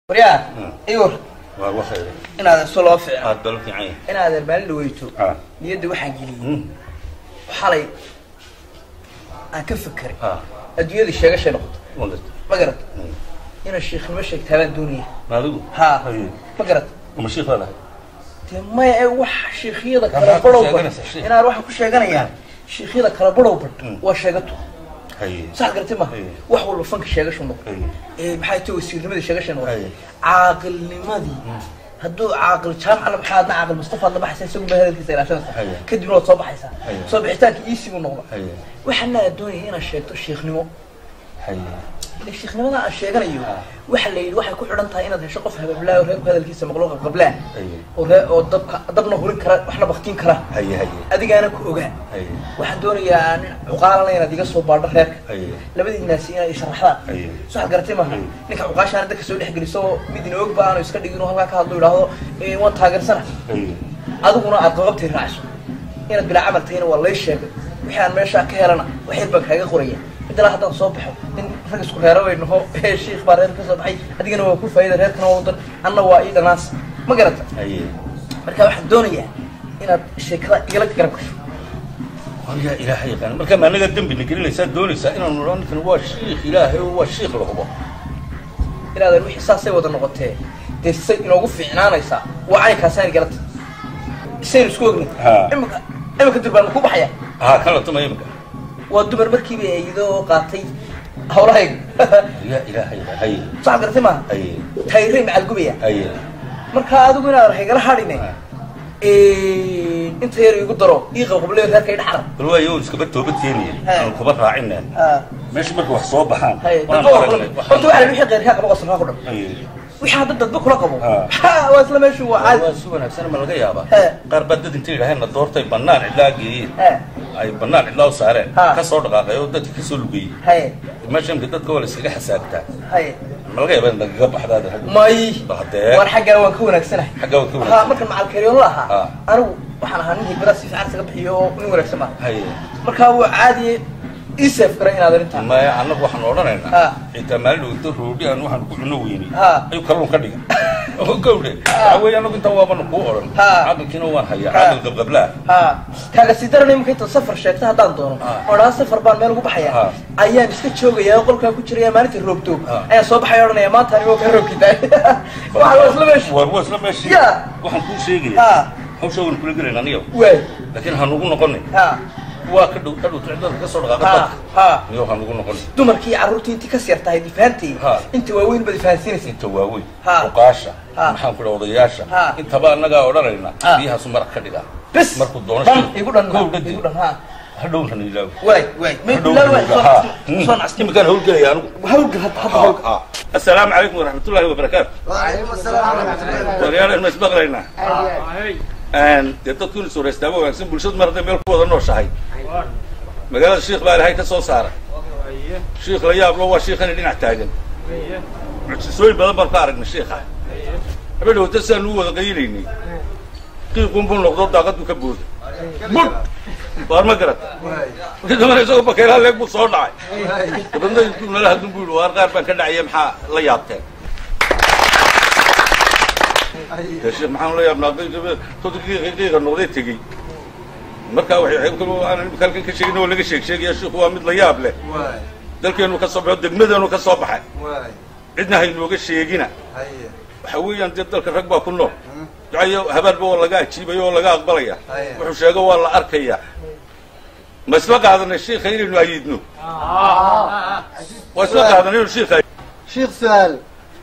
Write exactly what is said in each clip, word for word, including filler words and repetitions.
وريا ايوه والله خير ان هذا سولو فعل هاد دول في عين ان هذا المال لويتو اه نيدي waxaan geliyay xalay aan ka fikiray اه adduunyada sheegashay noqoto والله ma garad ina sheekhnimo sheegtaan doonaya مالو ha اي ma garad وما شيخ ولا ma ay wax sheekhyada kala badhow ina waxa ku sheeganayaan sheekhyada kala badhow waa sheegato اي صح قلت ما wax walba fanka sheegasho noqdo ee maxay tahay wasiirnimada sheegashay noqdo caaqil nimadii haduu caaqil jaamacada maxaad caaqil mustafa la baxay isagu ma hadalkiisa ilaashanaysa kadib loo soo baxaysa soo bixitaanka iisigu noqdo waxana doonayay inaan sheegto sheekhnimo hay sheekhnimada aan sheeganayo waxa la yiri waxay ku xidhan tahay inaad hesho qof habablaa oo reerku hadalkiisa maqlo qablaan oo oo dabka dabna hurin kara waxna baqtiin kara hay hay adigaana ku ogaan hay waxaan doonayaa in uqaalan inaad iga soo baadho reerka hay labadii naas inay sharaxdaan soo garatay ma ninka uqaashaan dadka soo dhaxgeliso mid inoog baan iska dhigino halka ka hadlo yiraahdo ee waan taageersana hay adiguna aad qabtay raacso inaad bila amal tahay waa la sheegay wixii aan meesha ka helana waxay baan kaaga qoraya إذا هذا صباح إن رجس كهرة وإنه هو الشيخ بارين كصباحي هذيك أنا وكل فايدة هذا كنا وطن أنا وايد ناس ما قرأت أيه مركب واحد دونية إن الشيخ يقلك كركش يا إلهي كان مركب ما نقدم بنقول لي ساد دوني سائنا نوران كان هو الشيخ إلهي هو الشيخ الخبا إلى هذا الوحي ساسي وضع نقطة تسي إنه وقف في عنانا يسا وعليك هساني قلت السير سكوغني إما إما كنت بالمكوب حياة ها كانوا تما يمك ودمر مركب يدو قاتي هولاي يا إلهي هاي صح قرتي ما اي تايري مع القبيه اي marka adigu inaad raxay haadine ee inta yar igu daro ii qableey reerka ii dhaxar bal waa yow iska badto badteeniye aan kuba raacina meesh marka wax soo baxaan waan aragnay waxa wixii qeyrka qabo qasna ku dhab wixii hadda dad ku la qabo ha waa isla meeshu waa caadi waa sugan aksan ma laga yaaba qaar badad intii ilaahayna doortay banaan cilaagii ay banaan cilaa saareen ka soo dhaqaaqay oo dadka ka soo lugay hay meeshan dadka wala iskaga xasaabtaa hay ma laga yaabaa in laga baxdaada may war xagga waan ka wanaagsanahay xagga waan ka wanaagsan ha marka macal kariyo laha anigu waxaan ahaa nin hibrad si fiican isaga bixiyo in wanaagsan ma hay marka waa caadi isaf karay inaad arinta ma anagu waxaan oranaynaa inta maalu inta roodi aan waxaan ku cuno weeyni ay kalluun ka dhiga oo gowde away anagu inta waa ban ku oran aqalkiina waan hayaa aqal qabqabla ha kaga sidaranay markay to safar sheegta hadaan doono oo safar baan meel ugu baxaya ayaan iska joogaya qolka ku jiray maalintii roobto ayaan soo baxay oranaya maanta anigu ka roobkiday waxa la isla meesh war wasla meesh waxaan ku sheegay hawshan kula galeen aniga way laakiin han ugu noqonay ha waa ka dhow ka dhow ticdada ka soo dhaqaaqay ha iyo waxaan ugu noqon dumarkii carruurtii intii ka sirtahay difaantii inta waaweyn bad fahansinaysa inta waaweyn uqaasha maxaan ku odayaasha inta ba anaga oranayna biyaha sumar ka dhiga bas markuu doono igu dhan igu dhan ha hadhow kan ilaaw way way ma ilaaw soo nacasti makan hawl galay anigu hawl gal hadda hawl assalaamu alaykum wa rahmatullahi wa barakatuh wa alaykum assalam wa rahmatullahi wa barakatuh wariyaan masbaqrayna aan dadku soo reestaabo wanaagsan bulshada marada meel ku wada nooshahay magaalada sheekh baa ilahay ka soo saaray sheekh la yaab loo waa sheekhan dhinac taagan mucjisooyin badan baan ka aragnay sheekha habeen wada saan u wada qaylinay qiiqun buu noqdo daaqadu ka booday bud baar ma garata inta ma soo bakeeraa leeg buu soo dhacay dadna intuu nala hadun buu waar qaar baan ka dhacay maxaa la yaabteen الشيخ محمد الله يبنى تدقيق دقيقة نقضي تجي مركا وحي يقولوا أنا بكلك كشيء إنه ولا كشيء شيء يا شيخ هو مثل ياب له ذلك إنه كصبح يدق مدن وكصبح عندنا هاي إنه كشيء يجينا حويا أنت ذلك الركبة كله جاي هبل بو ولا قاعد شيء بيو ولا قاعد قبلية وحشة جوا ولا أركية مسبق هذا الشيخ خير إنه يدنو مسبق هذا إنه الشيخ شيخ سؤال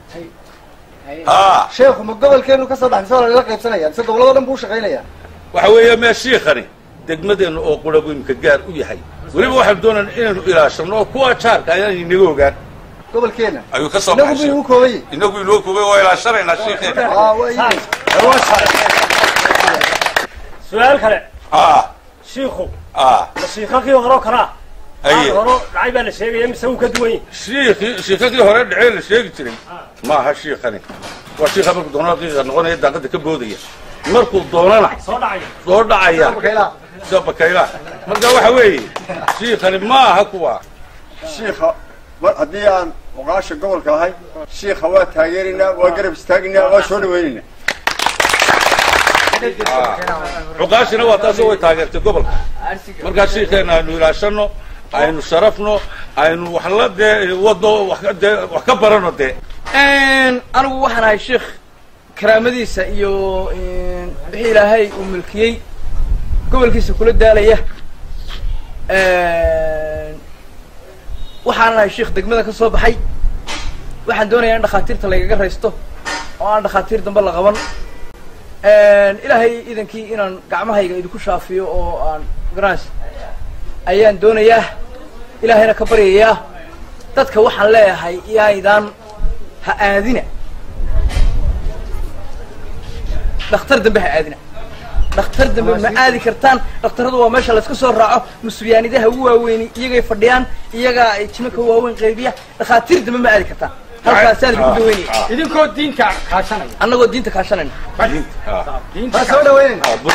ها شيخ ما قبل كانوا كسر عن صار لك سنه يعني صدق والله دم بو شقينيا waxa weeye ma sheekhani degmadeen oo qulabu imka gaar u yahay waliba waxaan doonaan inaan ilaashano kuwa jaarka ayaan inaga ogaan قبل كينا ayuu ka soo baxay inagu koobay inagu inoo koobay oo ilaashanayna sheekheena aa way su'aal kale aa sheekhu aa sheekhakii hore kara aye hore dhacay baa la sheegay mise uu ka duwan sheekhi sheekhakii hore dhacay la sheegi jiray ma aha sheekhani waa sheekha markuu doonaa qiiqa noqonaya daaqada ka boodaya markuu doonana soo dhacay soo dhacaya soo bakayla marka waxa weeye sheekhani ma aha kuwa sheekha haddii aan oqaasha gobolka ahay shiikha waa taageeraynaa waa garab istaagaynaa waa soo dhaweynayna عقاشنا واتاسو تاجرت قبل مركز شيخنا إنه يلاشنو aynu sharafno aynu wax la wado wax ka barano de een anigu waxaan ahay sheekh karaamadiisa iyo wixii ilaahay uu milkiyay gobolkiisa kula daalaya een waxaan ahay sheekh degmada ka soo baxay waxaan doonayaa in dhakhaatiirta lagaga raysto oo aan dhakhaatiir dambe la qaban een ilaahay idankii inaan gacmahayga idinku shaafiyo oo aan garanaysa ayaan doonayaa ilaahayna ka baryayaa dadka waxaan leeyahay iyaydaan ha aadina dhakhtar dambe ha aadina dhakhtar dambe ma aadi kartaan dhakhtaradu waa meesha layska soo raaco mas-uuliyaanidaha ugu waaweyni iyagay fadhiyaan iyagaa ay jimanka waaweyn qaybiya dhakhaatiir dambe ma aadi kartaan halkaasaan idinku daweynaya idinkoo diinta kaashanaya annagoo diinta kaashanayna diinta soo dhaweynayna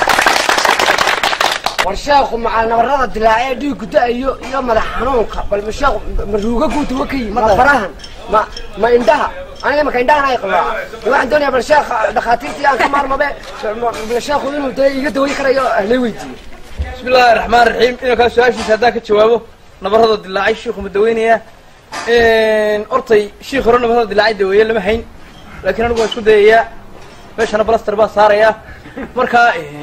والشيخ مع النورة الدلاعية دي كده يو يو مدح حنونك بل الشيخ مروقة قوت وكي ما براهن ما ما عندها أنا ما كان عندها أنا يقول واحد دنيا بالشيخ دخاتيتي أنا كمار ما بي بالشيخ وينه ده يقدر يقرأ يو أهلي ويجي بسم الله الرحمن الرحيم إنه كان سؤال شيء هذاك تجاوبه نبرة الدلاعي الشيخ مدوينية إن أرطي شيخ رنا نبرة الدلاعي دوية لما حين لكن أنا بقول شو ده يا باش أنا بلاستر بس صار يا مركا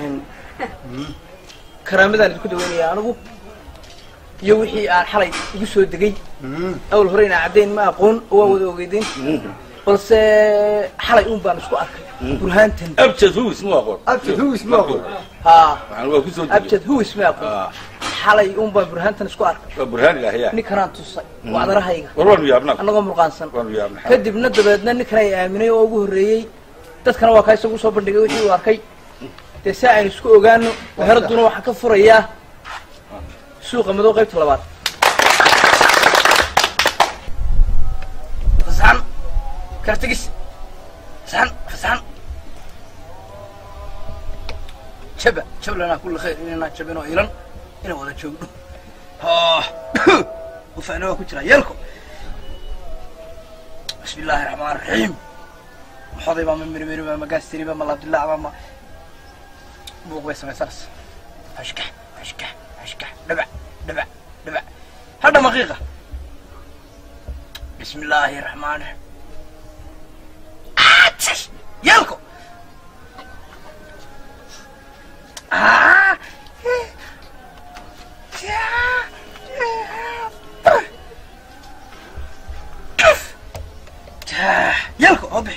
كرامدان isku daweynaya anigu iyo wixii aan xalay igu soo degay awal horeyna cadeyn ma aqoon oo wada ogeydin balse xalay uun baan isku arkay burhaantan abjad hu ismu aqoon abjad hu ismu aqoon ha waxaan waa ku soo degay abjad hu ismu aqoon xalay uun baan burhaantan isku arkay waa burhaan ilaahiya ninkan tusay wadarahayga warwan yaabna anagoo mulqaansan warwan yaabna kadibna dabeedna ninkan ay aaminay oo ugu horeeyay dadkana waa ka isagu soo bandhigay wixii uu arkay تساعد نسكو أوغانو وهردونا وحكا فريا سوق مدو قيبت لبات فسحان كارتقس فسحان فسحان شبا شبا لنا كل خير إننا شبينو إيران إنا وذا شوقنو ها وفعنا وكتنا يلكو بسم الله الرحمن الرحيم وحضي بام مري مري بام قاستري بام الله عبد الله بام بوق بس ما سرس أشكح أشكح أشكح دبع دبع دبع هذا دقيقة بسم الله الرحمن الرحيم آتش يلكو آه يلكو أبي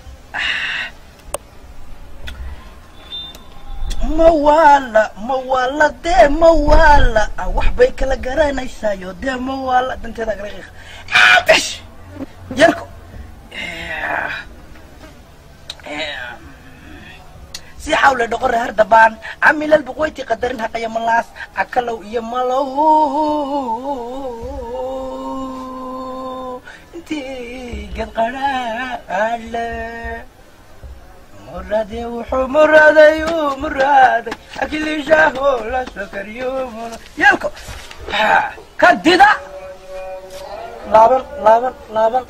موالة موالة ده موالة وحبي كلا جرانا يسايو ده موالة ده انت ذاك رقيق عادش يلكو سي حول دقر هردبان عمل البقويتي قدرنها قيم الناس أكلوا يملو انتي قد قرأ مرادي وحو مرادي ومرادي أكل جاهو لا سكر يوم يلكو كددا لابن لابن لابن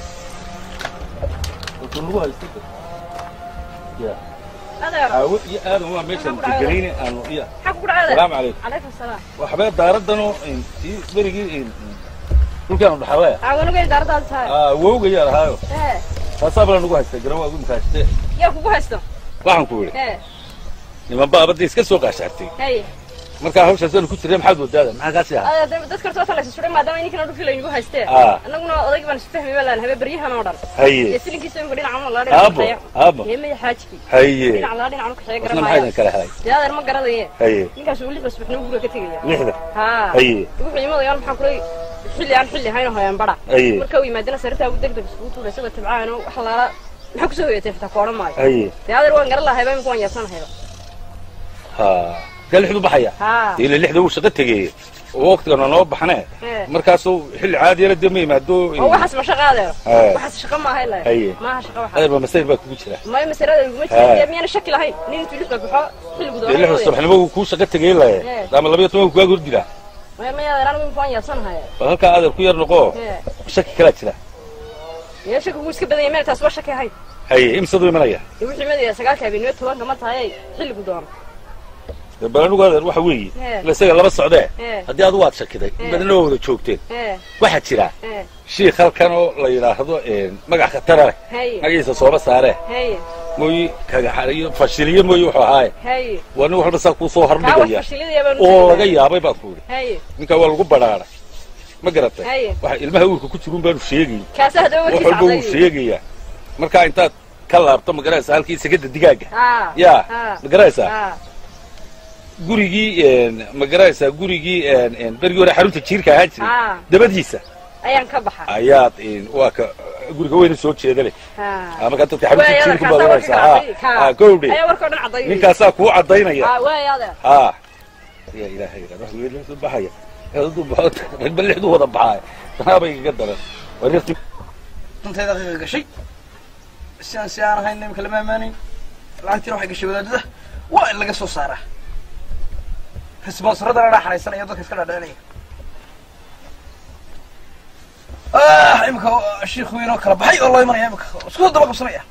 وتنوها يستكر يا هذا هذا هو ميشن تجريني أنا يا السلام عليكم عليكم السلام وحبايب داردنو إن في بريجي إن كل كانوا بحوايا أقول لك دارد هاي آه ووجي يا هايو إيه فصابر نقول هستجرا وأقول مكاشته يا كوكو هستو waxaan ku wiri ee niman baabada iska soo qaashatay hay marka hawsha soo ku tirey maxaad wadaada maxaa ka siyaa ah dadka horta la soo maadaama ininka dhulkii la igu haystee annaguna odayg baan isfahmay walaan habe bariyahan oo dhan haye silinkiisa inuu dhinac ama la dhinac abo abo yeemay xaajki haye dhinac la dhinac ku xeegan ma haydan kala hay yaadar ma garadaye haye ninkaas uu lix basbaxna guriga ka tagaya lixda ha haye wuxuu yimaadayaan maxaa kulay xilli aan xilli hayno hayaan bara marka uu yimaadana sarta uu degdeg isku tuuray sida tabcaano wax la maxaa ku soo yeetay fata koona maayo haye yaadar waan garan lahayd baan ku wanyaasanahay ha قال حدو بحيا إلى اللي حدو وشقت تجي ووقت كنا نوب بحنا مركزو حل عادي يرد مي ما دو هو حسب شقة هذا وحسب شقة ما هي لا ما شقة واحد هذا مسير بقى كوشة ما مسير هذا مسير مي أنا شكل هاي نين تلف لك بحا حل قدام اللي الصبح نبغى كوش شقت تجي لا دام الله بيتوه كوا قرد لا ما ما يا أنا من فوان يصنها هلك هذا كوير نقو شك كلا تلا يا شك وش كبده يمال تسوى شك هاي هي إمسدوا منايا يوحي مدي سجال كابينات توان كمان هاي حلو قدام بلانو قال روح وي لا سجل لبس سعودة هدي أضواء شكده بدنا نقول شوكتين واحد شراء شيء خل كانوا لا يلاحظوا مقع خطرة مقيس صوبة ساره موي كحرية فشلية موي وحاي ونروح بس أكو صهر مجيء أو جيء أبي بقول من كوال قبرة ما قرأت واحد المهوي كنت تقول بانو شيء كاسه دوّك وحلو شيء مركا أنت كلا بتم قرأسة هالكي سجد الدقاقة يا قرأسة gurigii ma garaysaa gurigii berigii hore xarunta jiirka ahaan jiray dabadiisa ayaan ka baxay ayaad waa ka guriga weyn soo jeeda leh ama ka dadka xarunta jiirka badanaysaa ha gowdhe ayaa warka dhan caday ninkaasaa kuu cadaynaya ha waayada ha ya ilaahay wax weyn soo baxaya hadu baad balixdu wada baxay taaba iga daran warifti intayda qiiqa gashay siyaan siyaan ahayn nimka lama maanin lacagtii waxay gashay wadaadada waa in laga soo saaraa سبونسر هذا راح حريصنا يضرك كذا دانية. آه إمك الشيخ وينو كلا بحي والله يمر إمك سكوت ضبط بصرية.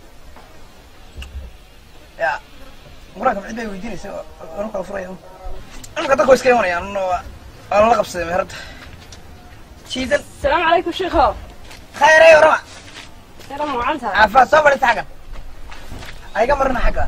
يا مراكب عندي ويديني سوا أروح أفريه. أنا كذا كويس كيمون يعني إنه أنا لقب صدق مهرد. شيدن. السلام عليكم شيخ. خير يا رما. خير مو عنتها. عفوا صبر أنت حاجة. أي كمرنا حاجة.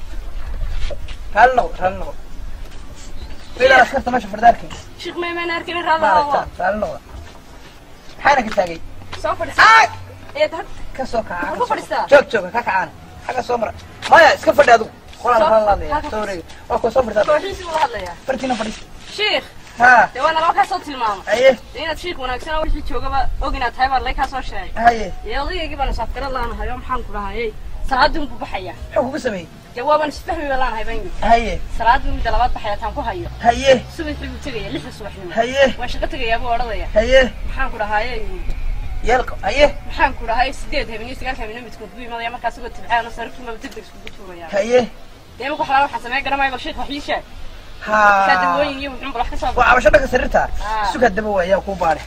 هالنو هالنو. إلا ركبت ماشي فرداركي شيخ ما ما نركب هذا هو تعال نقطة حالك تلاقي سوف رسالة إيه ده كسوكا سوف رسالة شوك شوك كاك عان حاجة سمرة ما يا اسكفر ده أدو خلاص خلاص يا سوري أكو سمرة ده كويس والله هذا يا فرتينا فريس شيخ ها ده وانا ما كسرت الماما أيه إيه شيخ وانا كسر أول شيء شو قبل أجينا تهيب الله كسر شيء هاي يلا يجيب أنا سافر الله أنا هيوم حنك لها هي سعادهم بحياة حكوا بسمي جوابا استفهمي ولا هاي بيني هاي سعادهم دلوات بحياتهم كهيو هاي سوي في التجية ليش الصبح هاي وش قتك يا أبو أرضية هاي حنك لها هي يلقى هاي maxaan ku dhahay sideed habeen iska halka mid ku biimada markaas uga tibcaana sarifka ma degdeg isku tuuraya هاي deema ku xalaal waxa sameey garamay bal sheekh wax ii sheeg ها ka dawooyin iyo wuxuu wax ka soo waa abashada ka sirta suga daba waa ku baare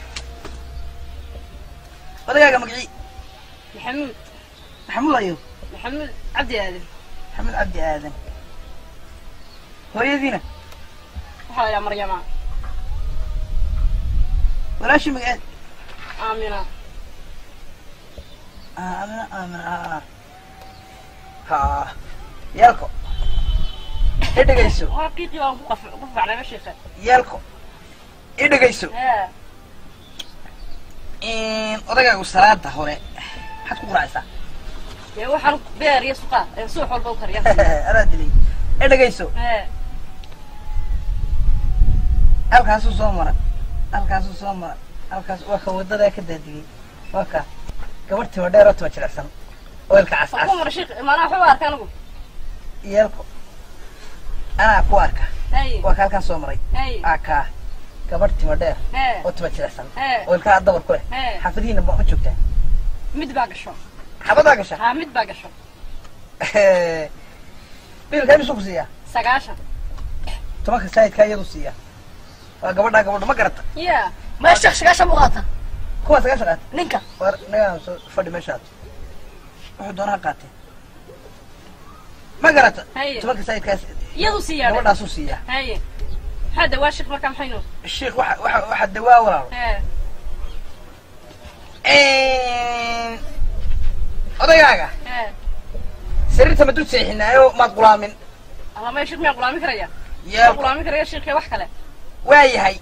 odagaaga magacii maxamuud maxamuud ayo maxamuud cabdi aadan maxamuud cabdi aadan hooyadiina waxa ya maryama walaashi magaceed aamina aamina aamina ha yalko idhagayso haqiiqi waan ku qaf ku facnaa sheekha yalko idhagayso ha in odagaagu salaada hore maxaad ku quraacaysaa ee waxaan beer iyo suuqa ee suuq walba u kariyaa araa dilay idhagayso ha halkaas soo mara halkaas soo mara halkaas waa ka wadada ka daadiyay waa ka gabartii waa dheer oo tuma jilicsan oo ilka cas cas ku mar sheekh maana wuxuu arkaa anigu yalko anaa ku arka waa ka halkaas soo maray aka gabartii waa dheer oo tuma jilicsan oo ilka dabar ku leh xafadiina ma ku joogtaa mid baa gasho xabadaa gasha ha mid baa gasho bil kan soo kusiya sagaashan tobanka saayidka iyadu siiya waa gabadha gabadha ma garata ya ma sheekh sagaashan muuqata kuwa sagaashan qaat ninka war naga soo fadhi meeshaad wuxuu doonaa qaatay ma garata tobanka saayidkaas iyadu siiya gabadhaas uu siiya haye hada waa sheekh markaa maxay noo sheekh waxa waxa waxa dawaa walaal ee odayaaga sariirta ma dul seexinaayo maad qulaamin ama ma sheekh ma qulaamin karaya yaa qulaamin karaya sheekh wax kale waa yahay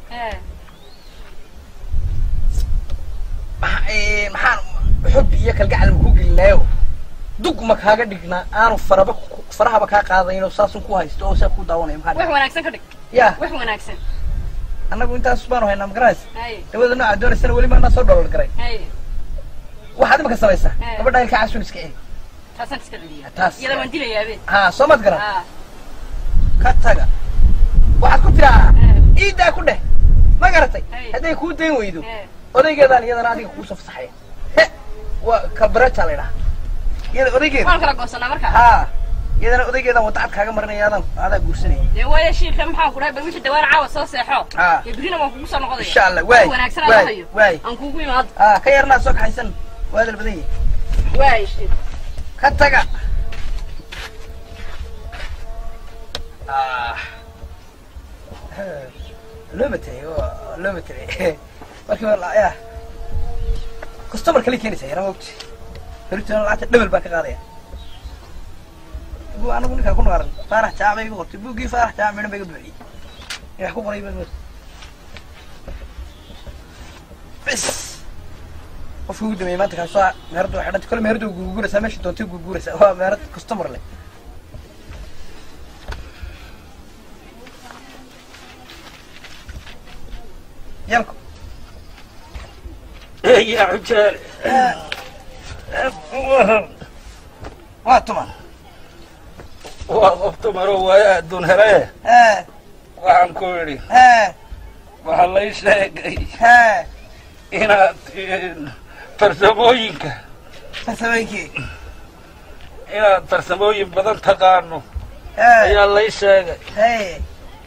maxaan xub iyo kalgacal ma ku gelinaayo dug ma kaaga dhignaa aanu faraba farahaba kaa qaadayno saasun ku haysto oo saa ku daawanayo maxaa wax wanaagsan ka dhig ya wax wanaagsan annagu intaas baanu haynaa magarays dawada nooca doonaysana weli maanaa soo dholar garay waxaad imaka samaysaa gabadha ilka casun iska celi taasaan iska celiya taas iyada waan dilayaabeen haa soo mad garan ka taga waxaad ku tiraa iidaa ku dheh ma garatay hadday kuu dayn weydo odaygeedaan iyadana adiga kuu soo fasaxaya he waa kabreta la idhaha iyada odaygeeda waan kala goosanaa markaa haa يدنا أوديك إذا وتعب حاجة مرة يادم هذا بورسني يا ويا شيخ كم حاول كره بمشي دوار عاوز صاص حو يبرينا ما نكون صار نقضي إن شاء الله واي واي واي أنكون كوي ماد آه كيرنا سوق حسن وهذا البدية واي شيء كتجا آه لمتي لمتي لكن والله يا كستمر كلي كيني سيرا وقت فريتون لا دبل باك قاديا بو انا كنا كنا قرن فرح جامعي قلت بوغي فرح جامعي بيغ بخي يا كو قريب بس وفي دمي ما تكاسا مردو حدت كل مردو غوغورسا ماشي دونتي غوغورسا وا مرد كستمر له يالكم ايه يا عجال واتما وقفتما روايا دون هلايا ها وعن كوري ها وحلا يشلاقي ها هنا ترسموينك ترسموينك هنا ترسموين بدل تقارنو ها يا الله يشلاقي هاي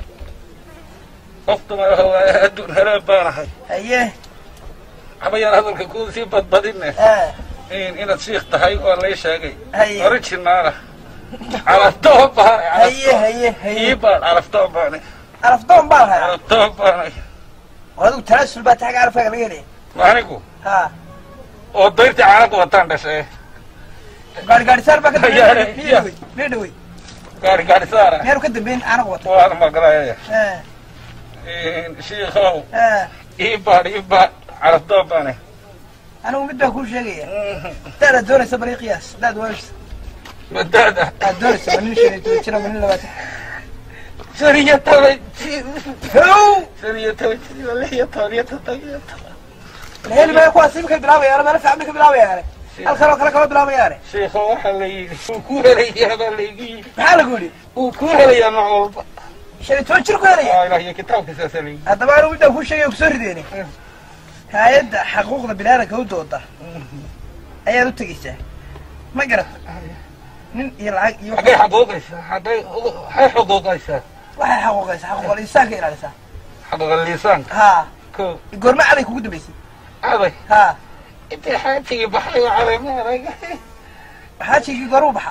وقفتما روايا دون هلايا بارحي ايه حبيان هذا الكون سي بدبدينه اه إن إن الشيخ تهاي ولا يشاقي هي أريد نارة عرفتهم بها هي هي هي يبان عرفتهم بها عرفتهم بها عرفتهم بها وهذا ترسل بات حاجة عرفها غيري ما هنيكو ها وضيرتي عارك وطن بس إيه قاري قاري سار بقى يا ميدوي قاري قاري سارة ميرو كده بين عارك وطن وأنا ما قرأيه ها إن شيخ هو ها يبان يبان عرفتهم بها أنا ومدة كل شيء ترى دوري سبري قياس لا دوري مدادة دوري سبري شيء تشرب من اللي باتي سرية توي هو سرية توي ولا هي طارية طارية الهيل ما يكون سيبك بلاوي أنا ما نفع عمك بلاوي يعني الخلق خلق ما بلاوي يعني شيخ هو حلي وكوه لي هذا اللي محل قولي وكوه لي أنا عوض شريت وجهك كوري آه لا هي كتاب كساسلي هذا ما أنا ومدة كل شيء يكسر ديني هايد حقوقنا بلادك هو دودا أيه رتق إيشه ما قرأت من يلعق يوم حقي حقوق إيشه حقي حي حقوق إيشه واحد حقوق إيشه حقوق الإنسان كير على إيشه حقوق اللسان ها كو يقول ما عليك وجود بيسي هذا ها أنت حاجي بحي على ما رجع حاجي يقولوا بحا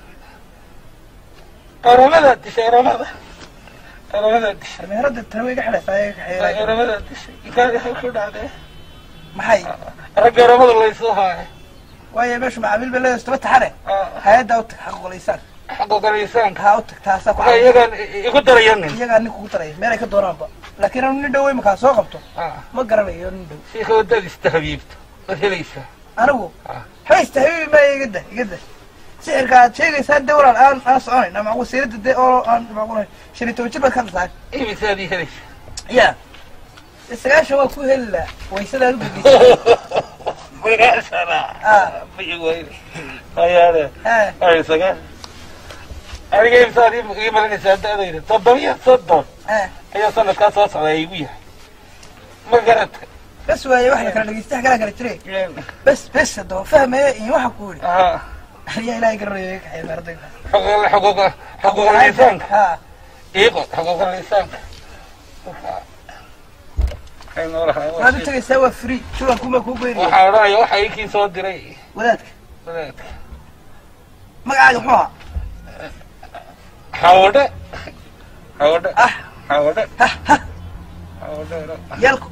رمضان تشي رمضان رمضان تشي المهرد الترويج حلا فايق حيرة رمضان تشي كان يحكون عليه محي رجع رمضان الله يصلحه ويا باش مع عميل بالله استبت حرة هايد أوتك حقوق الإنسان حقوق اللسان ها أوتك تاسك يجان يقدر يجنن يجان نكو ترى ما رأيك الدوران بقى لكن أنا ندوي مكان سوقته ما قرر لي ندوي شيخ ودي استهبيبت وثليسة أنا هو حيث تهوي ما يقدر يقدر سعر قاعد شيء يسد دورة الآن أنا صعوني أنا معقول سيرة الدي أو أنا معقول شريت توجب الخمس ساعات إيه مثالي هليش يا السجاش هو كوه إلا ويسد هالبقي بقى سنة آه بيجي ويلي هيا آه هاي سجاش أنا جاي مثالي يجيب لنا سنة هذي طب بيا صدق آه هي سنة كاس وصل يبيها ما قرأت بس ويا واحد كان يستحق لك التري بس بس ده فهم إيه واحد كوري آه يا لا يقرر يك حي مرضك حقوق حقوق حقوق اللسان ها إيه حقوق اللسان هاي نور هاي ما بدك تسوي فري شو أكون بكون بيري وحراي وحيكي صوت دري ولادك ولادك ما قاعد يحوها حاوده حاوده أه حاوده ها ها حاوده يلكو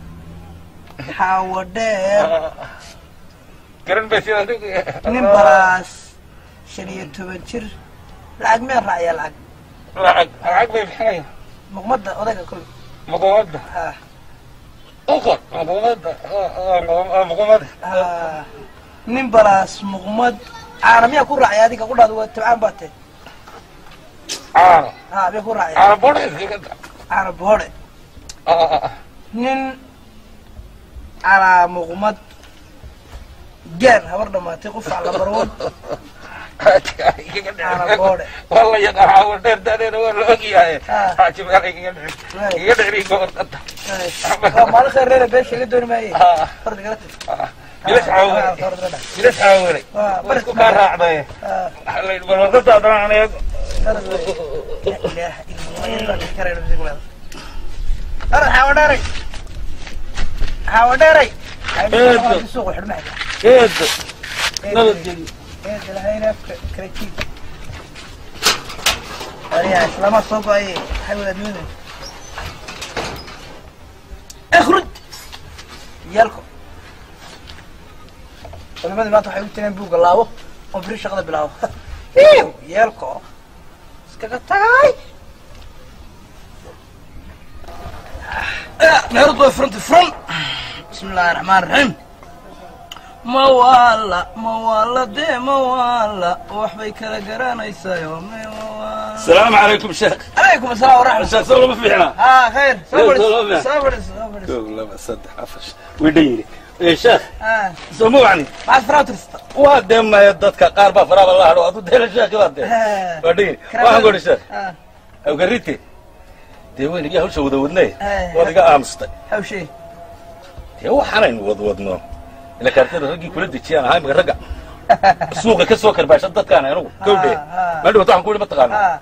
حاودير قرن بس يا دوك نمبراس شرية تبنشر لعق مين رأي لعق لعق لعق بيفحية مغمضة وذاك كله مغمضة ها أقل مغمضة مغمضة ها نمبراس مغمض عالمية كل رأي هذيك أقول هذا تبعان باتي عارف ها بيكون رأي عارف بوري كده عرب هوري آه نين على مغمض جان هورنا ما تقف على برود على بوري والله يا قهوة دير دير ولا أجي حاجة مالك يدري يقول ما له خير لنا بيش يقدر ما يه فرد قلت جلس عاوري جلس عاوري بس كان راعي والله ضد أنا يا أنا حاوداري حاوداري السوق الحرمة كيد كيد الهينا كريتيف أريا سلام الصوب أي حاول أدمنه اخرج يالكم ولماذا ما تحيون تنبوك الله وفريش شغله بلاو ايوه يالكم اسكتاي نعرض فرنت فرنت بسم الله الرحمن الرحيم موالله موالله دي موالله وحبي كذا قرانا يسايو السلام عليكم شيخ. عليكم السلام ورحمة الله. شيخ سولو ما فينا. اه خير. صبر صبر صبر. لا بس صدق عفش. ويديري. يا شيخ. اه. سموعني. بعد فراوترس. وادم ما يدك قاربه فراب الله لو ادو دير الشيخ وادم. ودي. وان قول الشيخ. اه. او قريتي. دي وين يا هوش ودودني. ودقا امستي. هو شيء. دي هو حنين ودودنا. إلا كارتين رجي كل دي أنا هاي مغرقة. السوق كسوق كرباش ضد كان ينو. كل ده. ما له طعم كل ما تقانا.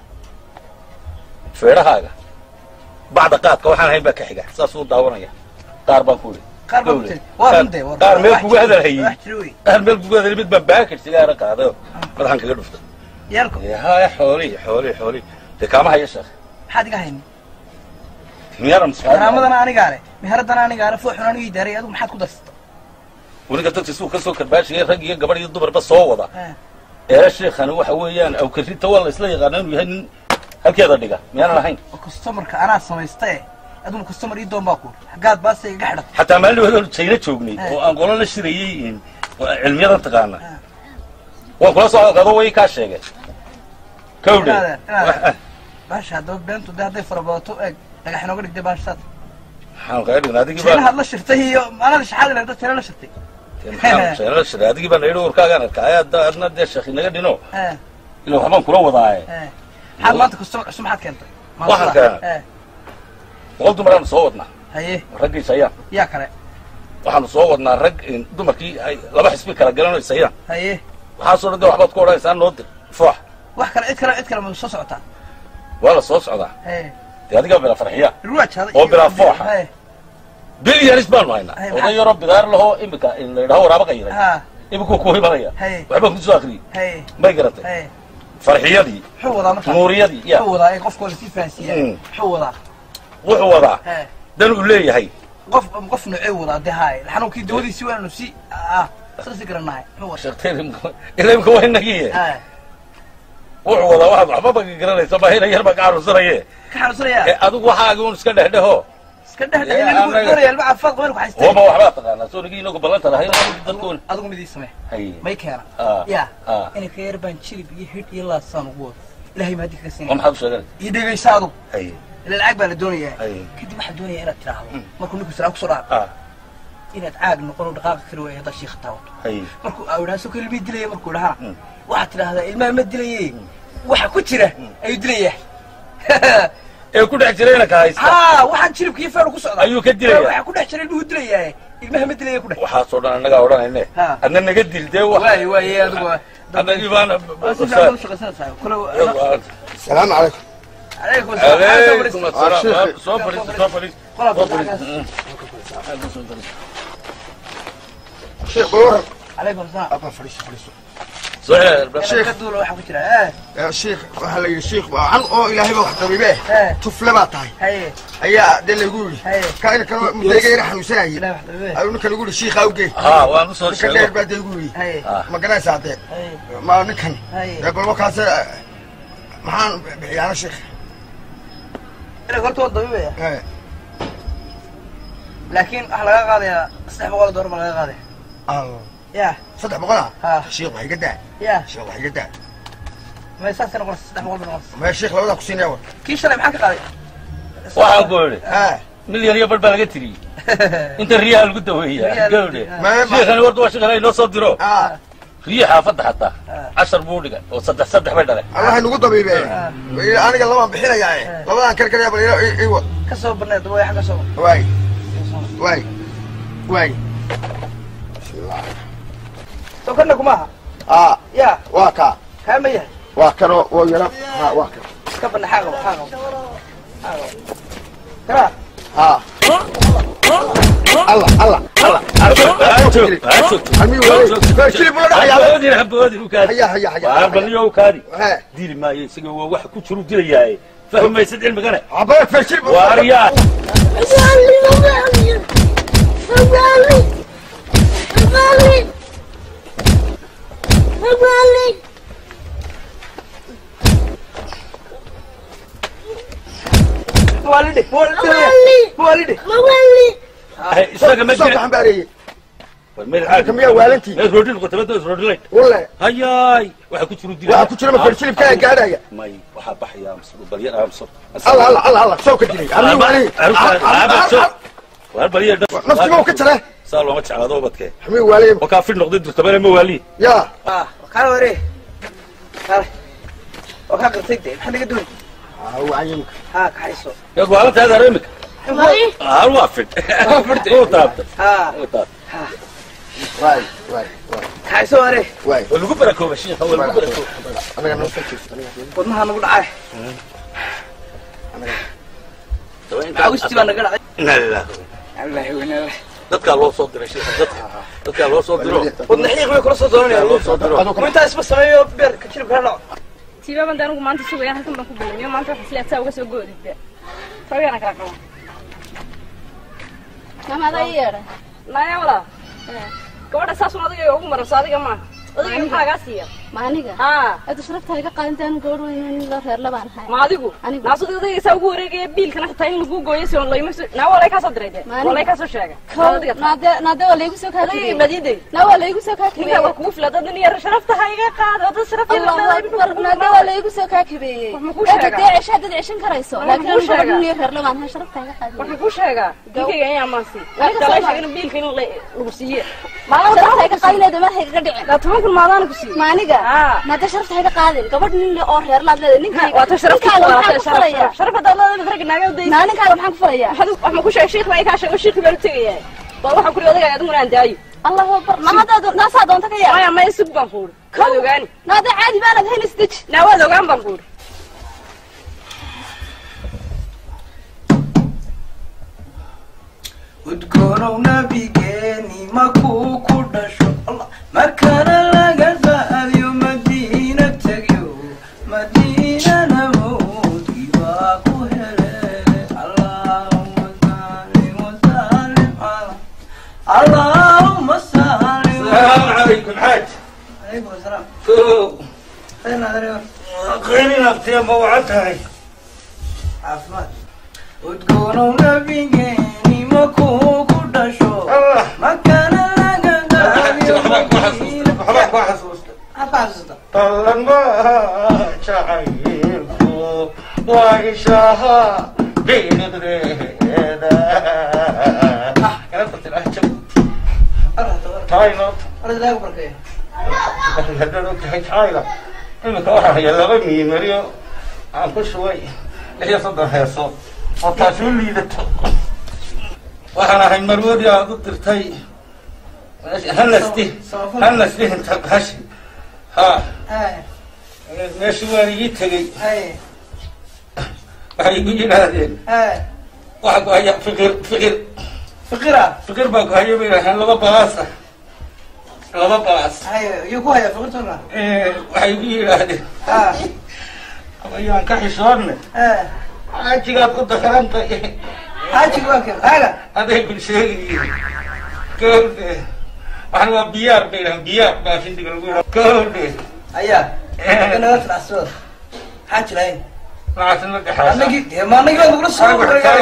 فيرا هذا بعد قات كوحنا هاي بك حاجة ساسود داورنا قاربان كولي قاربان كولي وارندي وارندي قار ملك بوجه هذا هي قار ملك بوجه هذا اللي بتباكر سيجارة هذا فرحان كده رفض يالكم يا هاي حولي حولي حولي تكامل هاي الشيخ حد قاهين ميار مسافر أنا ما أنا أنا قاري مهرد أنا أنا قاري فوق حناني يداري هذا محد كده است ونقدر تسوق كسوق كرباش يا رجي قبل يضرب بس هو وضع يا شيخ أنا وحويان أو كثير والله إسلام غنان ويهن هل كذا دقة ميانا الحين كستمر كأنا سميستي أدون كستمر يدون باكور حقات بس يقحرك حتى ما له هذول شيء تشوفني وأقول له الشريين علميا تقانا وأقول له هذا هو يكاشيك كودي باش هذا بنت وده هذا فرباطو إيه لكن إحنا نقول ده باش صار حنا قاعدين هذا كيف هذا الله شرته هي أنا مش حاجة لده ترى لا شرتي حنا شيء لا شرته هذا كيف أنا يدور كأنا كأيا ده أدنى ده الشيخ نقدر لو هم كلوا وضعي حال ما تكسر اسم حد كنت واحد كان قلت مرة صوتنا هيه رجل سيا يا كره waxaan soo wadnaa rag in dumarkii ay laba xisbi kala galan oo isayaan haye waxa soo dhaday waxbaad ku oraysaa noo dir foox wax kale cid kale cid kale ma soo socotaa wala soo socdaa haye dee adiga bila farxiya ruwaaj hada oo bila fooxa haye bilyanis baan haynaa oday yaro bidaar laho imika in la yiraahdo waraaba qayray ha imika ku hibanaya waxba ku soo akhri haye may garatay haye farxiyadii xuwada markaa nuuriyadii ya xuwada ay qofku la si faansiiyay xuwada wuxuu wadaa dan uu leeyahay qof qof nuucay wada dahay xanuunkii dawadiisi waanu si ah soo garanahay xuwada shaqteen ilaa imka waa inagiye wuxuu wadaa waxa waxba baga garanaysa ma hela yar baga carusanaye ka carusanaye adigu waxaaga uun iska dhahdhaho iska dhahdhaho inuu doonaya alba afad qowlku haystay oo ma waxba taqaana soo nigi inagu balanta lahayn dadkoon adigu midii samee may keena ya in ka yar baan jilib iyo hid iyo laasan ugu wado ilaahay ma hadii ka siin ma maxad sheegay iyo dhageysaadu hay ila lacag baa la doonayaa kadib waxa doonaya inaad tiraahdo markuu ninku salaam ku soo dhaco inaad caag noqon oo dhaqaaq karo ee hada sheekh taawto markuu awraaso kalbi dilay markuu dhaha waxa tiraahdaa ilmaha ma dilayay waxa ku jira ay dilayay ee ku dhex jirayna ka haysta ha waxa jilibkii feer ku socda ayuu ka dilay waxa ku dhex jiray inuu dilayay ilmaha ma dilayay ku dhex waxa soo dhan anaga oranayne adna naga dilday waxa way way adigu adna ibaan السلام عليكم عليكم السلام السلام صبري صبري شيخ بلور عليكم السلام أبا فريش فريش صحيح شيخ دول waxa ku jira eh يا شيخ waxa la yiri sheekh waa an oo ilaahay wax tabibe tufle ba tahay haye ayaa de lagu yiri kaana kan mudaygeer xanuusanay ayuu kan lagu yiri sheekh awge ha waan u soo sheegay ba de lagu yiri ma garanaysaa de ma ninkan ee balba kaas maxaan bixiyana sheekh ila horta dabibe eh laakiin waxa laga qaadayaa saddex boqol oo dollar laga qaaday allah يا صدق بقولها ها شيخ وحي قدام يا شيخ وحي قدام ما يسافر نقول صدق بقول نقول ما الشيخ لو ذاك سيني اول كي شرب معك قاضي waxaan ku yiri ها مليون يا balba laga tiri inta riyaal gudo weeyaa gowde sheekhan wardu waa shaqada inoo soo diro aa riyaha fadda hatta عشرة buudhiga oo saddex saddex bay dhalay allah nagu dabiibe aniga lama bixinayaa labadan kar kar bal iiwa ka soo barnaa way xaga soo way way way soo kana kuma اه يا واكا كامية واكا ويلا ها واكا كبرنا حاجة حاجة حاجة ترى ها الله الله الله حمي ولي شيل بلد حيا بودي بودي وكادي حيا حيا حيا بني وكادي ها ديري ما يسقى واحد كجرو ديرياي فهم ما يسد المكان عباك فشل واريا والدي والدي والدي والدي اسمع ما صوت حنباري ميل عاد كم يا والنتي رودين قلت بدو رودين والله هياي waxa ku jiro waxa ku jiro ma farshilib ka gaaraya may waxa baxaya mas'uul bariya amsar الله الله الله الله soo ka dilay arrin wali war bariya naftiga ka jira saalo ma jacado badkee xami wali waxa fi noqday dirtabana ma wali ya ah kala wari kala waxa qirtay maxaa laga duulay ah waayimka ha kaxayso ya go'aanta hada reemik ah waafid waafid oo taabta ha oo taabta ha واي واي واي kaxayso wari واي lagu barakooba sheekh waa lagu barakooba anaga noo soo jeesto wadnaha nagu dhacay anaga awsti baan naga dhacay inna lillahi allah weyna dadka loo soo diray sheekh dadka dadka loo soo diro wadna xiiq way kula soo doonayaan loo soo diro kuma inta isba sameeyo beer ka jilib kala dhaco tiiba baan daanu maanta sugayaan halkan baan ku bilmiyo maanta waxa isleetaa uga soo goodida tawiina kala qabo kama dayar naya wala gabadha saas una adiga ugu marayso adiga ma adiga maxaa gaa siiya maaniga ha aad sharafta iga qaadantaan gabadh weyn la reer labaan hay ma adigu naaso adiga saa ugu wareegay biilkana xitaa in lagu gooyo si on la imayso naa wala ka soo diray wala ka soo sheegay naade naade wala igu soo kaakay madide naa wala igu soo kaakay ninka waa kugu filaad dad yar sharafta ha iga qaado dad sharafta la naade wala igu soo kaakay aad deesh aad deeshan karayso laakiin gabadh weyn reer labaan hay sharafta iga qaaday waxa ku sheega dinkayga ayaa maasi kala sheegay biilka in lagu siiyo ma sharafta iga qaadinayda ma hayga dhicin la toban kun maadaan ku siiyo maaniga naade sharafta iga qaadin gabadh nin oo reer laad leedahay ninkayga waa ta sharafta sharaf sharaf dawladda farqi naaga u deeyay ninkayga maxaan ku falayaa wax ma ku sheegay sheekh ma ka sheegay sheekh baa tagayay bal waxa ku riyoodaya aduna aan daayo الله أكبر ما هذا ناس هذا أنت كيا ما ما يسب بنقول كذا غاني هذا عادي بالك هين استج لا هذا غان بنقول ودكونو نبيجاني ما كوكو دشو الله ما كان لقى فأذيو مدينة تجيو مدينة نموت يباكو هلالي اللهم سلم وسلم على اللهم سلم السلام عليكم حاج عليكم السلام شو خيرنا هذا خيرنا اختي موعدتها عفوا ودكونو نبيجاني ما كوكو دشو ما كان طلن ما شعيركو وعيشها بين درينا كانت الأهجم تاينوت أنا لا أقول كذا هذا كان شايلة إنه توها هي لغمي مريو عن كل شوي هي صدر هي صوت وطاشون لي ذا وأنا هاي مرود يا دكتور تاي هنستي هنستي انت بهشي ها ايه ماشي واري تجي ايه هاي يجي هذين ايه واحد هيا فقير فقير فقيرة فقير باكو هيا بينا لغا بلاصة لغا بلاصة ايه يكو هيا فقير ترى ايه وهيجي هذين اه ويان كحي صورنا ايه حاجي قد قد خلنت حاجي واكل هذا هذا كل شيء كل أنا بيار بينا بيار باشين تقول كل اياه انا نطلع الصوت حاجي لين ما عشان لك حاجة انا جيت ما انا جيت اقول الصوت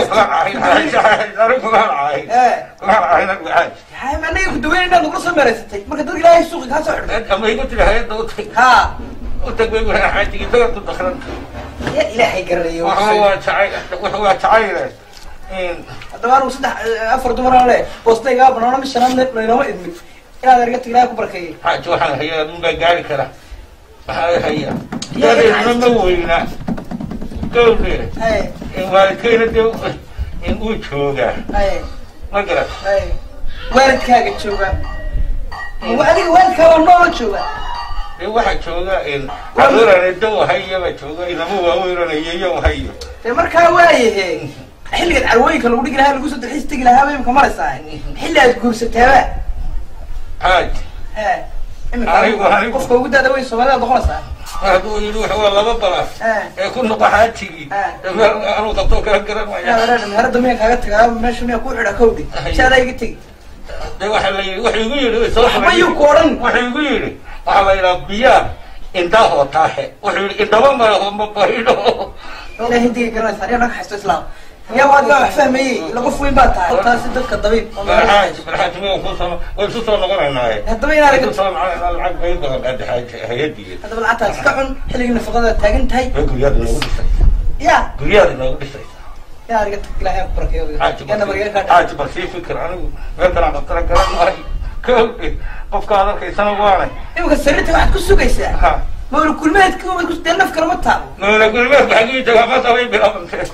ايه هاي ما انا كنت وين انا اقول الصوت مرستي ما كنت لا السوق ها صعد أما يقول لي هاي دوتي ها وتقول لي حاجة كده تدخلن يا الهي قري وهو تعايل وهو تعايل دمار وصدح افر دمر عليه بوستي قاب انا مش انا لينما ادمي يا رجعت لا كبركي حاجة واحد هي من بقالي كده هاي هي هذا من وينا قول لي اي والكين دو يقول شوقة اي ما قرأت اي وين كاجت شوفه وعليك وين كمان نور شوبه waxa jooga in adoorane doo hayaba jooga inama waaweynanaya iyo hayo ee markaa waayahe xilliga carwooyinka lagu dhigi lahaa lagu soo dalxiis tagi lahaa bay ka maraysaa xilli aad guursataaba haaj ee imika qofka ugu daada way Soomaalida doqonaysaa haduu yiri waxa laba balaf ee ku noqoxaatigi anu qabto kala garan waayaa yaa harada meen kaaga tagaa meesha meel ku xidha kowdi shaada iga tagi de waxa la yiri waxa igu yiri soo xabayo kooran waxa igu yiri waxa la yiri biya inta hotaahe waxa yiri indaba ma ma bahido ila hindi garan sariyana xasto islaam يا واد ما فهمي لقوا فين باتها تاسي دك الضبيب بالحاج بالحاج ما وصلنا وصلنا نقولنا هاي الضبيب انا وصلنا على العقب يبغى قد حاجه هيدي هذا بالعطاس كحن حلقنا فقدها تاغنت هي قرياد لو دسي يا قرياد لو دسي يا رجعت لا هي برك يا انا مريك حاج بس فكر انا غير انا قلت لك انا كل قف هذا كيسنا وانا يبغى سرتي واحد كسوقيسا ما هو كل ما تكون كنت نفكر متى ما لا كل ما بحقي جواب ما سوي بلا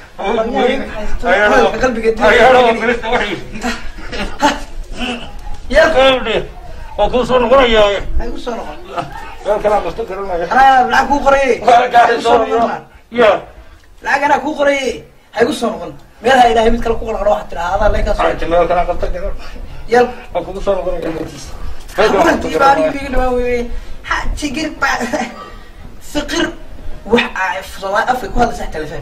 ايوه قلبي قد ايوه بس وحي يا قلبي وكل صون غريا ايوه صون يا كلام مستقر انا بالعكس كو قري قاعد صون يا لا انا كو قري هيغو صون غن ميل هاي الهي مid kale ku qor waxa tira hada leeka soo jimeel kana qabta jiro yal ku soo غريا waxaan tibaari biga dhawaay ha tigir ba فقر وح صلاة أفريقيا هذا ساعة تلفون.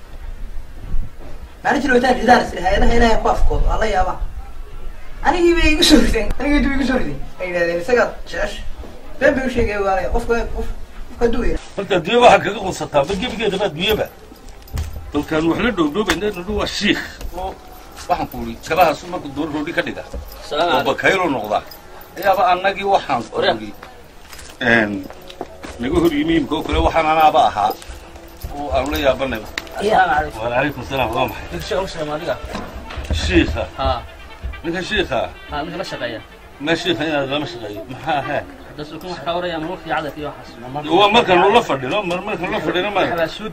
ما نجي لو تاني دارس لها هذا هنا يقف كود الله يا با. أنا يبي يقصرين أنا يبي يقصرين أي هذا سقط شاش. بين بيمشي جوا ولا قف قف قف كدوية. أنت دي واحد كذا قصة بتجيب كذا بعد بيبة. لو كان وحنا دوب عندنا هو الشيخ. waxaan kuuli kalaha suma ku door roodi ka dhiga salaam ba kayro noqda yaaba annagi waxaan kuuli een lagu horiyay ko kale waxaan anaaba ahaa oo aan la yaabanay السلام عليكم. وعليكم السلام ورحمة الله. ديك شغل شغل مالك. الشيخة. ها. ديك الشيخة. ها مثل شقية. ما الشيخة هنا لا مش غير ما هيك. بس يكون حواري يا مروح في عادة في واحد. هو ما كان ولا فرد لا ما كان ولا فرد ما. على سود.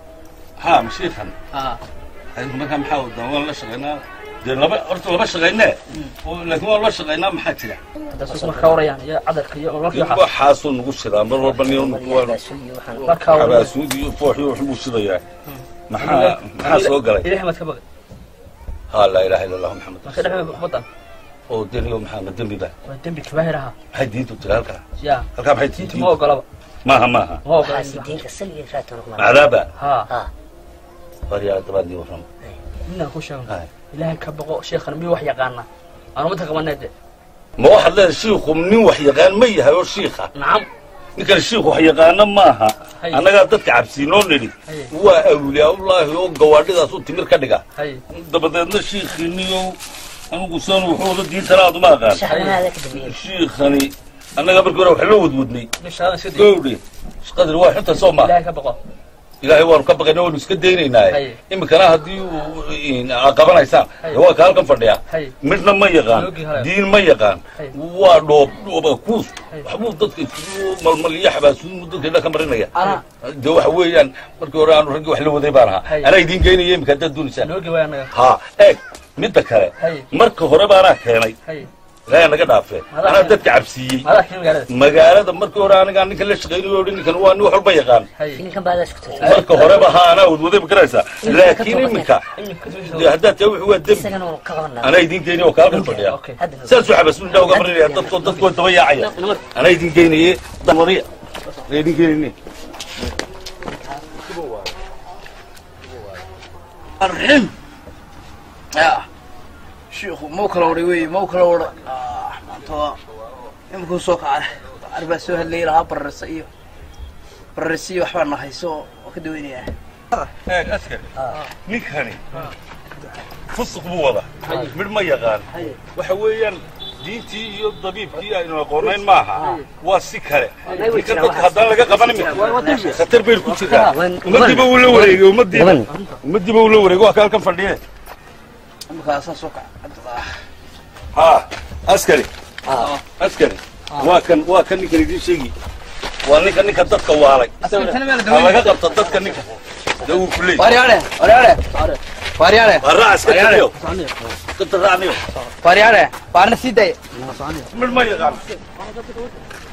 ها مش شيخا. ها. ما كان محاول ده ولا شغلنا. ده لا أرتو لا شغلنا. لكن ولا شغلنا ما حد له. بس يكون حواري يعني يا عادة في ولا في واحد. حاصل نقص هذا مرة بني ونقول. على سودي وفوحي وحبوش ذا يعني. ما ح ما سوق عليه. إلى حمد كبر. ها لا إله إلا الله محمد. ما كده حمد بطل. أو دنيا محمد دنيا ده. دنيا كباهرها. هدي تتلاقى. يا. هكذا هدي. ما هو قلبه. ما ما. ما هو قلبه. دين كسلي فاتنا. عذابه. ها. ها. فريا تبادي وفهم. إنه كوشان. إلهي كبقوا شيخنا مي وحي قانا. أنا متى نادي. ما واحد له شيخ ومن وحي قان مي هاي الشيخة. نعم. نكر الشيخ وحي قانا ماها. أنا قاعد أتعب سينون لي. هو أولياء الله هو قوارد ذا صوت تمر كدقة. دبدنا الشيخ نيو أنا قصان وحوض الدين ثلاث ما قال. الشيخ أني أنا قبل كنا وحلود ودني. مش هذا سيدي. قولي. إيش قدر واحد حتى صومه. إلهي كبقوا. إلهي وارو كبقى نقول مسك الدينين هاي. إما كنا هدي عقبنا يسام. هو كان كم فرديا. مثل ما يقان. دين ما يقان. ولو لو بكوس. حبوب ضد مل مل يحبس ضد كذا كم رنيا. أنا. جو حويان مركوران ورجوا حلو ذي بارها. أنا يدين جيني يم كذا دون سنة. لوجي ويانا. ها. إيه. متذكره. مركو هرب أنا كهني. لا أنا قد عفه. أنا بدك عبسي. مقالة مركو أنا قاعد نكلم شغيل ويقولين كانوا وانو حرب يقان. فين كان بعد أسكت. مركو هرب ها أنا وذي بكرسة. لكن مكا. هذا توي هو الدم. أنا يدين جيني وكالكم فديا. سأسوي حبس من داو قبرني هذا تصل تصل تويا عيا. أنا يدين جيني ضمرية. يدين جيني. الرحم. يا. شيخ مو كلوري وي مو كلوري آه معناتها يمكن سوق على أربع سوق الليل ها برسية برسية وحنا هيسو وكدويني يعني هيك أسكت نيك هني فسق بوضع من ما يغان وحويا دينتي الضبيب كي إنه قرنين معها والسكرة لكن هذا لقى قبنا خطر بين كل شيء ومدي بقول له وريق ومدي ومدي بقول له وريق وأكل كم فرديه مكاسة سوق ها عسكري عسكري واكن واكن نيك ندي شيء وانك انك ددك والي الله قبط ددك انك دو كلي وارياله وارياله وارياله الراس كتيو كنت رانيو وارياله وارنا سيدي من ما يقال